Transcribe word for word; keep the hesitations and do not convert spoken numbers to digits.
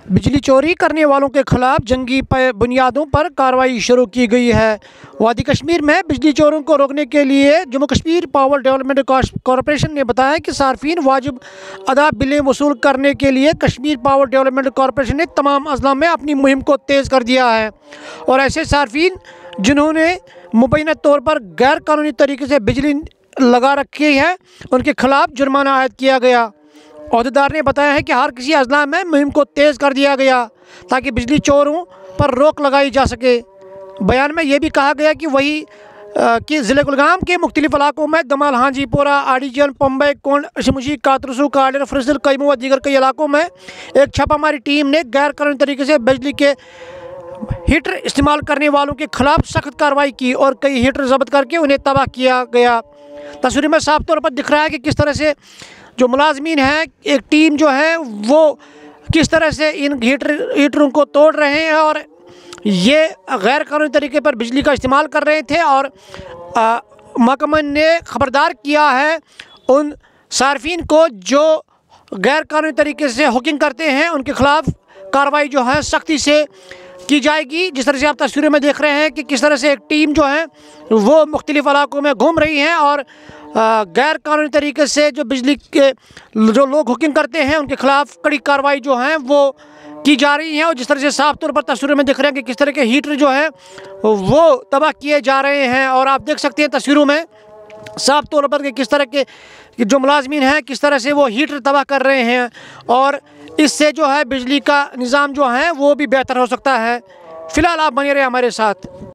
बिजली चोरी करने वालों के खिलाफ जंगी बुनियादों पर कार्रवाई शुरू की गई है। वादी कश्मीर में बिजली चोरों को रोकने के लिए Jammu Kashmir power development corporation ने बताया कि सार्फिन वाजिब अदा बिलें वसूल करने के लिए कश्मीर पावर डेवलपमेंट कॉरपोरेशन ने तमाम अजला में अपनी मुहिम को तेज़ कर दिया है और ऐसे सार्फिन जिन्होंने मुबैना तौर पर गैर कानूनी तरीके से बिजली लगा रखी है उनके खिलाफ जुर्माना आयद किया गया। अहदेदार ने बताया है कि हर किसी अजला में मुहिम को तेज़ कर दिया गया ताकि बिजली चोरों पर रोक लगाई जा सके। बयान में यह भी कहा गया कि वही आ, कि ज़िले कुलगाम के मुख्तलिफ इलाकों में दमाल, हाजीपुरा, आडीजन, पम्बई, कोंड, शमुशी, कातरसू, काडर, फरिसल, कैमू व दीगर कई इलाकों में एक छापामारी टीम ने गैर कानूनी तरीके से बिजली के हीटर इस्तेमाल करने वालों के खिलाफ सख्त कार्रवाई की और कई हीटर जब्त करके उन्हें तबाह किया गया। तस्वीर में साफ तौर पर दिख रहा है कि किस तरह से जो मुलाजमीन हैं, एक टीम जो है वो किस तरह से इन हीटर हीटरों को तोड़ रहे हैं और ये गैर कानूनी तरीके पर बिजली का इस्तेमाल कर रहे थे और महकमा ने ख़बरदार किया है उन सार्फिन को जो गैर कानूनी तरीके से हुकिंग करते हैं उनके खिलाफ कार्रवाई जो है सख्ती से की जाएगी। जिस तरह से आप तस्वीरों में देख रहे हैं कि किस तरह से एक टीम जो है वो मुख्तलिफ इलाकों में घूम रही है और गैर कानूनी तरीके से जो बिजली के जो लोग हुकिंग करते हैं उनके खिलाफ कड़ी कार्रवाई जो है वो की जा रही है। और जिस तरह से साफ तौर पर तस्वीरों में दिख रहे हैं कि किस तरह के हीटर जो है वो तबाह किए जा रहे हैं और आप देख सकते हैं तस्वीरों में साफ तौर पर कि किस तरह के जो मुलाजमीन हैं किस तरह से वो हीटर तबाह कर रहे हैं और इससे जो है बिजली का निज़ाम जो है वो भी बेहतर हो सकता है। फ़िलहाल आप बने रहे हमारे साथ।